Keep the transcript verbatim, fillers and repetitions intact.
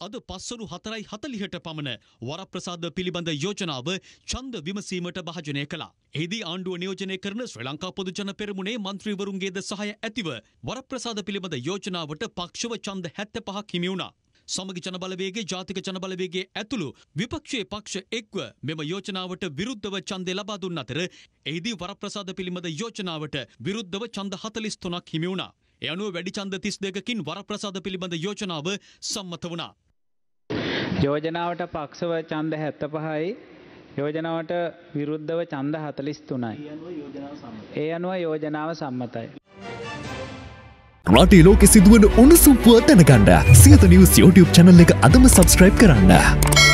අද පස්වරු හතරයි හතළිහට පමණ වරප්‍රසාද පිළිබඳ යෝජනාව ඡන්ද විමසීමට භාජනය කළා. එහිදී ආණ්ඩුව නියෝජනය කරන ශ්‍රී ලංකා පොදුජන පෙරමුණේ මන්ත්‍රීවරුන්ගේද සහාය ඇතිව වරප්‍රසාද පිළිබඳ යෝජනාවට පක්ෂව ඡන්ද හැත්තෑපහක් හිමි වුණා. සමගි ජනබලවේගයේ ජාතික ජනබලවේගයේ ඇතුළු විපක්ෂයේ පක්ෂ එක්ව මෙම යෝජනාවට විරුද්ධව ඡන්දය ලබා දුන් අතර එහිදී වරප්‍රසාද පිළිබඳ යෝජනාවට විරුද්ධව ඡන්ද හතළිස් තුනක් හිමි වුණා. ඒ අනුව වැඩි ඡන්ද තිස් දෙකකින් වරප්‍රසාද පිළිබඳ යෝජනාව සම්මත වුණා. යෝජනාවට පක්ෂව ඡන්ද හැත්තෑපහයි යෝජනාවට විරුද්ධව ඡන්ද හතළිස් තුනයි. ඒ අනුව යෝජනාව සම්මතයි. රටේ ලෝකෙ සිදුවන උණුසුම් පුවත් දැනගන්න සියත නිවුස් YouTube channel එක අදම subscribe කරන්න.